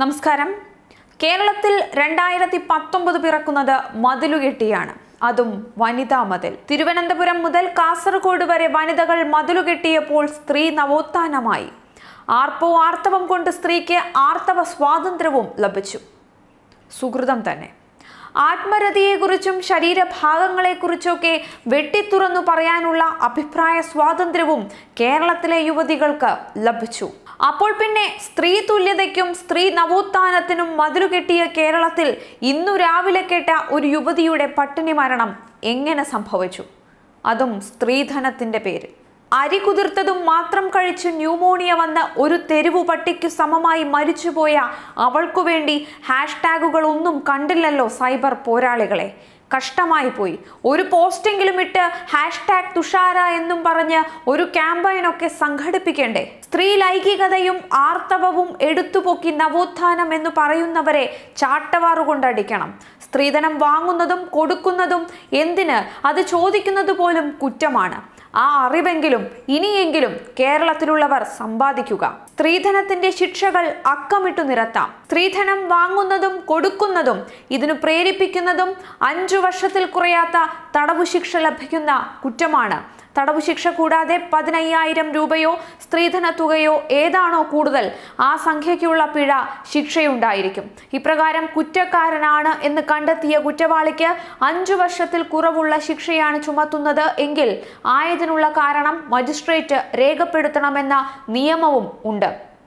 നമസ്കാരം. കേരളത്തിൽ 2019 പിറക്കുന്നത് മതിലുകെട്ടിയാണ്. അതും വനിതാ മതിൽ. തിരുവനന്തപുരം മുതൽ കാസർഗോഡ് വരെ വനിതകൾ മതിലുകെട്ടിയപ്പോൾ സ്ത്രീ നവോത്ഥാനമായി. ആർത്തവം കൊണ്ട് സ്ത്രീക്ക് ആർത്തവ സ്വാതന്ത്ര്യവും ലഭിച്ചു. സുകൃതം തന്നെ. ആത്മരതിയെക്കുറിച്ചും ശരീരഭാഗങ്ങളെക്കുറിച്ചൊക്കെ വെട്ടിത്തുറന്നു പറയാനുള്ള അഭിപ്രായ സ്വാതന്ത്ര്യവും കേരളത്തിലെ യുവതികൾക്ക് ലഭിച്ചു. അപ്പോൾ പിന്നെ സ്ത്രീ തുല്യതയ്ക്കും സ്ത്രീ നവോത്ഥാനത്തിനും മതിലുകെട്ടിയ കേരളത്തിൽ ഇന്നു രാവിലെ കേട്ട ഒരു യുവതിയുടെ പട്ടിണി മരണം എങ്ങനെ സംഭവിച്ചു? അതും സ്ത്രീധനത്തിന്റെ പേരിൽ. അരി കുതിർത്തതും മാത്രം കഴിച്ച് ന്യൂമോണിയ വന്ന് ഒരു തെരുവു പട്ടിക്കു സമമായി മരിച്ചുപോയ അവൾക്കു വേണ്ടി #ഒന്നും കണ്ടില്ലല്ലോ സൈബർ പോരാളികളെ. കഷ്ടമായി പോയി. ഒരു പോസ്റ്റെങ്കിലും ഇട്ട് #തുഷാര എന്നും പറഞ്ഞ് ഒരു ക്യാമ്പയിനൊക്കെ സംഘടിപ്പിക്കണ്ടേ? സ്ത്രീ ലൈംഗികതയും ആർത്തവവും എടുത്തുപൊക്കി നവോത്ഥാനം എന്ന് പറയുന്നവരെ ചാട്ടവാറുകൊണ്ടടിക്കണം. സ്ത്രീധനം വാങ്ങുന്നതും കൊടുക്കുന്നതും എന്തിന്? അത് ചോദിക്കുന്നത് പോലും കുറ്റമാണ്. ആ അറിവെങ്കിലും ഇനിയെങ്കിലും കേരളത്തിലുള്ളവർ സമ്പാദിക്കുക. സ്ത്രീധനത്തിന്റെ ശിക്ഷകൾ അക്കമിട്ടു നിരത്താം. സ്ത്രീധനം വാങ്ങുന്നതും കൊടുക്കുന്നതും ഇതിനു പ്രേരിപ്പിക്കുന്നതും 5 വർഷത്തിൽ കുറയാത്ത തടവു ശിക്ഷ ലഭിക്കുന്ന കുറ്റമാണ്. തടവു ശിക്ഷ കൂടാതെ 15,000 രൂപയോ സ്ത്രീധന തുകയോ ഏതാണോ കൂടുതൽ ആ സംഖ്യയ്ക്കുള്ള പിഴ ശിക്ഷയുണ്ടായിരിക്കും. ഇപ്രകാരം കുറ്റക്കാരനാണ് എന്ന് കണ്ടെത്തിയ കുറ്റവാളിക്ക് 5 വർഷത്തിൽ കുറവുള്ള ശിക്ഷയാണ് ചുമത്തുന്നത് എങ്കിൽ ആയതിനുള്ള കാരണം മജിസ്ട്രേറ്റ് രേഖപ്പെടുത്തണമെന്ന നിയമവും ഉണ്ട്.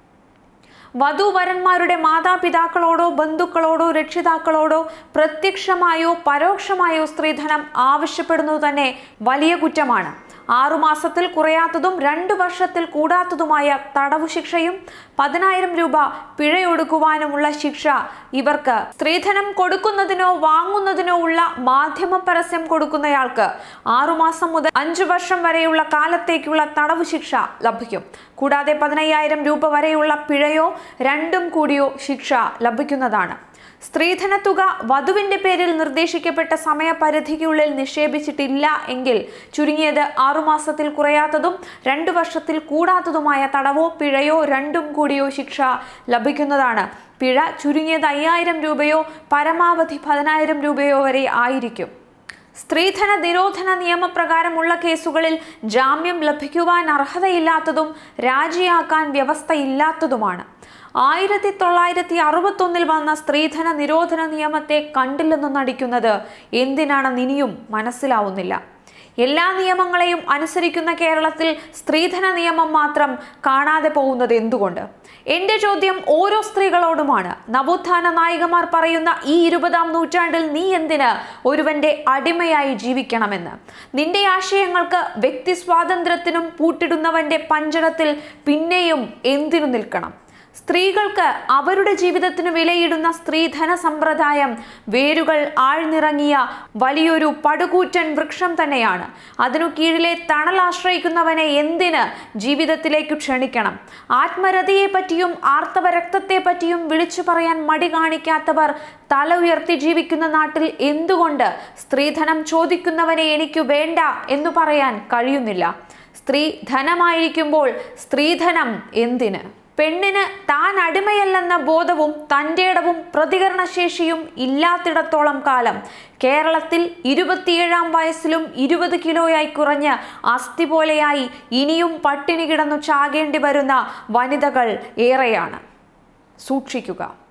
വധൂവരന്മാരുടെ മാതാപിതാക്കളോടോ ബന്ധുക്കളോടോ രക്ഷിതാക്കളോടോ പ്രത്യക്ഷമായോ പരോക്ഷമായോ സ്ത്രീധനം ആവശ്യപ്പെടുന്നത് തന്നെ വലിയ കുറ്റമാണ്. 6 മാസത്തിൽ കുറയാത്തതും 2 വർഷത്തിൽ കൂടാത്തതുമായ തടവു ശിക്ഷയും 10,000 രൂപ പിഴയൊടുക്കുവാനുമുള്ള ശിക്ഷ ഇവർക്ക്. സ്ത്രീധനം കൊടുക്കുന്നതിനോ വാങ്ങുന്നതിനോ ഉള്ള മാധ്യമ പരസ്യം കൊടുക്കുന്നയാൾക്ക് 6 മാസം മുതൽ 5 വർഷം വരെയുള്ള കാലത്തേക്കുള്ള തടവു ശിക്ഷ ലഭിക്കും. കൂടാതെ 15,000 രൂപ വരെയുള്ള പിഴയോ രണ്ടും കൂടിയോ ശിക്ഷ ലഭിക്കുന്നതാണ്. സ്ത്രീധന തുക വധുവിന്റെ പേരിൽ നിർദ്ദേശിക്കപ്പെട്ട സമയപരിധിക്കുള്ളിൽ നിക്ഷേപിച്ചിട്ടില്ല എങ്കിൽ ചുരുങ്ങിയത് 6 മാസത്തിൽ കുറയാത്തതും 2 വർഷത്തിൽ കൂടാത്തതുമായ തടവോ പിഴയോ രണ്ടും കൂടിയോ ശിക്ഷ ലഭിക്കുന്നതാണ്. പിഴ ചുരുങ്ങിയത് 5,000 രൂപയോ പരമാവധി 10,000 രൂപയോ വരെ ആയിരിക്കും. സ്ത്രീധന നിരോധന നിയമപ്രകാരമുള്ള കേസുകളിൽ ജാമ്യം ലഭിക്കുവാൻ അർഹതയില്ലാത്തതും രാജിയാക്കാൻ വ്യവസ്ഥയില്ലാത്തതുമാണ്. 1961 വന്ന സ്ത്രീധന നിരോധന നിയമത്തെ കണ്ടില്ലെന്ന് നടിക്കുന്നത് എന്തിനാണെന്ന് ഇനിയും മനസ്സിലാവുന്നില്ല. എല്ലാ നിയമങ്ങളെയും അനുസരിക്കുന്ന കേരളത്തിൽ സ്ത്രീധന നിയമം മാത്രം കാണാതെ പോകുന്നത് എന്തുകൊണ്ട്? എന്റെ ചോദ്യം ഓരോ സ്ത്രീകളോടുമാണ്. നവോത്ഥാന നായികമാർ പറയുന്ന ഈ 20-ാം നൂറ്റാണ്ടിൽ നീ എന്തിന് ഒരുവന്റെ അടിമയായി ജീവിക്കണമെന്ന്? നിന്റെ ആശയങ്ങൾക്ക് വ്യക്തി സ്വാതന്ത്ര്യത്തിനും പൂട്ടിടുന്നവന്റെ പഞ്ചരത്തിൽ പിന്നെയും എന്തിനു നിൽക്കണം? സ്ത്രീകൾക്ക് അവരുടെ ജീവിതത്തിന് വിലയിടുന്ന സ്ത്രീധന സമ്പ്രദായം വേരുകൾ ആഴ്ന്നിറങ്ങിയ വലിയൊരു പടുകൂറ്റൻ വൃക്ഷം തന്നെയാണ്. അതിനു കീഴിലെ തണലാശ്രയിക്കുന്നവനെ എന്തിന് ജീവിതത്തിലേക്ക് ക്ഷണിക്കണം? ആത്മരതിയെപ്പറ്റിയും ആർത്തവ രക്തത്തെപ്പറ്റിയും വിളിച്ചു പറയാൻ മടി കാണിക്കാത്തവർ തല ഉയർത്തി ജീവിക്കുന്ന നാട്ടിൽ എന്തുകൊണ്ട് സ്ത്രീധനം ചോദിക്കുന്നവനെ എനിക്ക് വേണ്ട എന്ന് പറയാൻ കഴിയുന്നില്ല? സ്ത്രീ ധനമായിരിക്കുമ്പോൾ സ്ത്രീധനം എന്തിന്? പെണ്ണിന് താൻ അടിമയല്ലെന്ന ബോധവും തൻ്റെടവും പ്രതികരണശേഷിയും ഇല്ലാത്തിടത്തോളം കാലം കേരളത്തിൽ 27-ാം വയസ്സിലും 20 കിലോയായി കുറഞ്ഞ് അസ്ഥി പോലെയായി ഇനിയും പട്ടിണി കിടന്നു ചാകേണ്ടി വരുന്ന വനിതകൾ ഏറെയാണ്. സൂക്ഷിക്കുക.